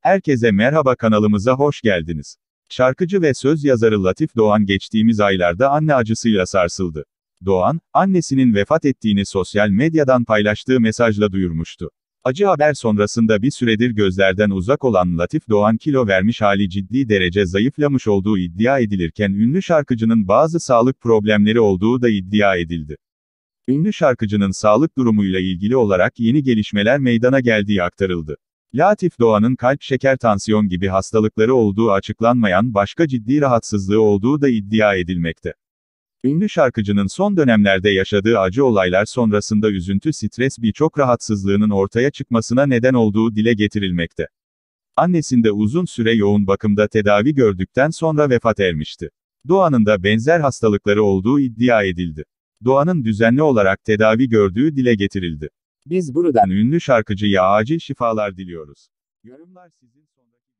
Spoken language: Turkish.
Herkese merhaba, kanalımıza hoş geldiniz. Şarkıcı ve söz yazarı Latif Doğan geçtiğimiz aylarda anne acısıyla sarsıldı. Doğan, annesinin vefat ettiğini sosyal medyadan paylaştığı mesajla duyurmuştu. Acı haber sonrasında bir süredir gözlerden uzak olan Latif Doğan kilo vermiş, hali ciddi derece zayıflamış olduğu iddia edilirken ünlü şarkıcının bazı sağlık problemleri olduğu da iddia edildi. Ünlü şarkıcının sağlık durumuyla ilgili olarak yeni gelişmeler meydana geldiği aktarıldı. Latif Doğan'ın kalp, şeker, tansiyon gibi hastalıkları olduğu açıklanmayan başka ciddi rahatsızlığı olduğu da iddia edilmekte. Ünlü şarkıcının son dönemlerde yaşadığı acı olaylar sonrasında üzüntü, stres, birçok rahatsızlığının ortaya çıkmasına neden olduğu dile getirilmekte. Annesinde uzun süre yoğun bakımda tedavi gördükten sonra vefat etmişti. Doğan'ın da benzer hastalıkları olduğu iddia edildi. Doğan'ın düzenli olarak tedavi gördüğü dile getirildi. Biz buradan ünlü şarkıcıya acil şifalar diliyoruz. Yorumlar sizin. Sonraki